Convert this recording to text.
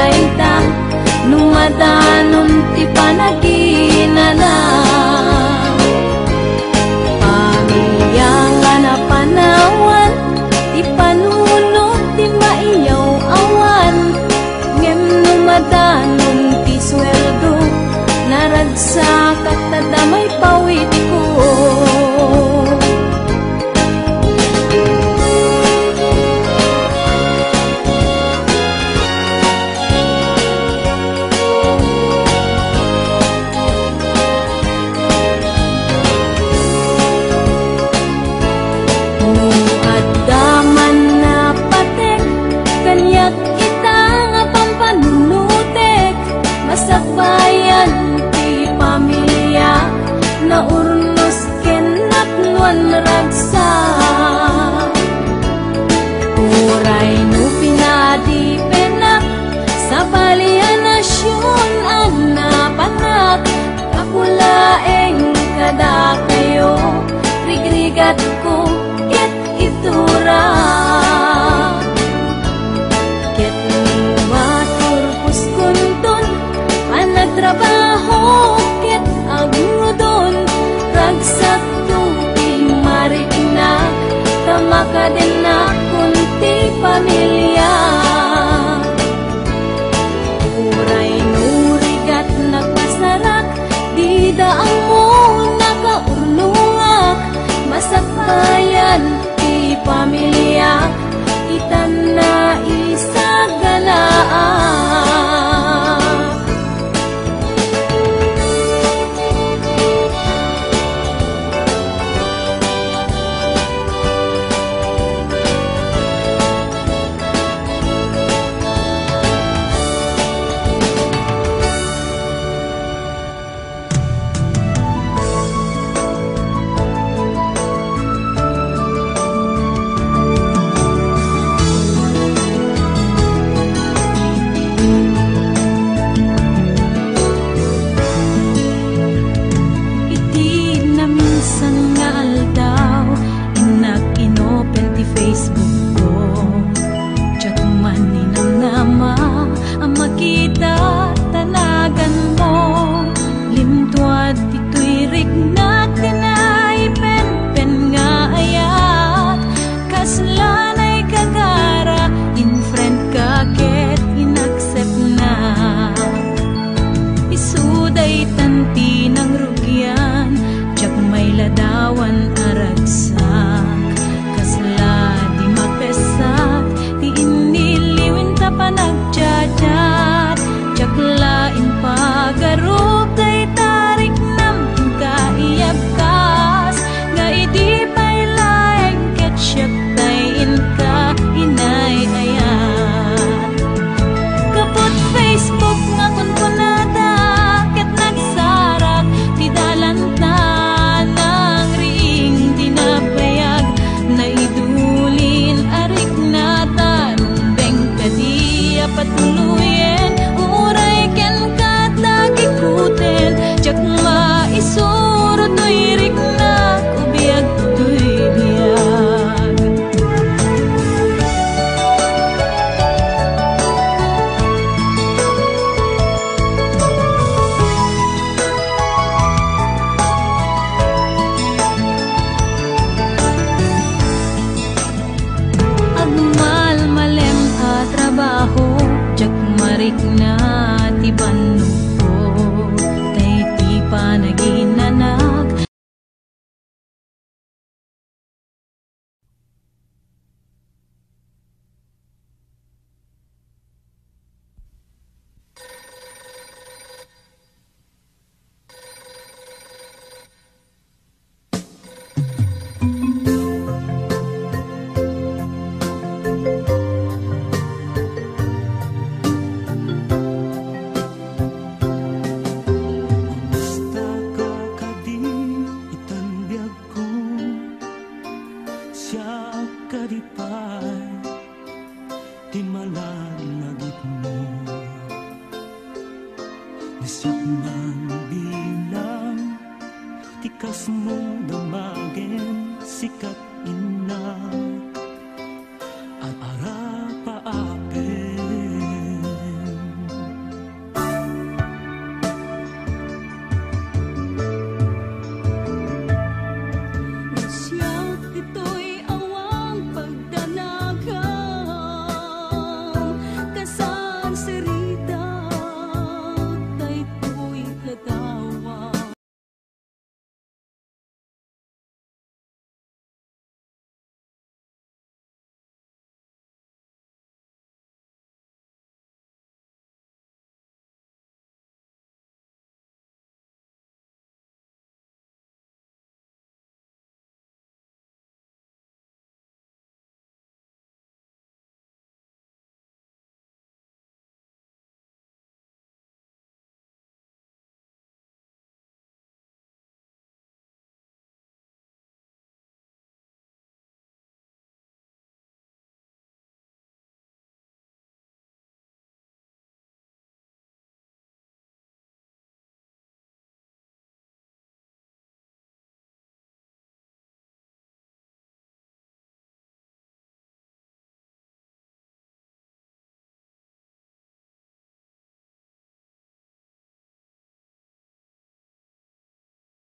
dayta numadanon ti panaginana. Pamilya nga napanawan ti panunot ti maiyaw awan. Ngem numadanon ti sweldo naragsak at tadamay pawid ko. Bayan ti pamilya na urnos kenatnuan ragsa. Uray no pinadi penak sa balian nasyon ang napanak. Akulaeng kada kayo rigrigat ko ket itura. Ket nuwatur puskunton nagtrabaho ket agudon ragsak tupi marikna tamakaden na kunti pamilya. Uray nurigat nagpasarak di daang mo nakaurnungak. Masakbayan ti pamilya itan na isagalaan. Tikas mo damagin sikat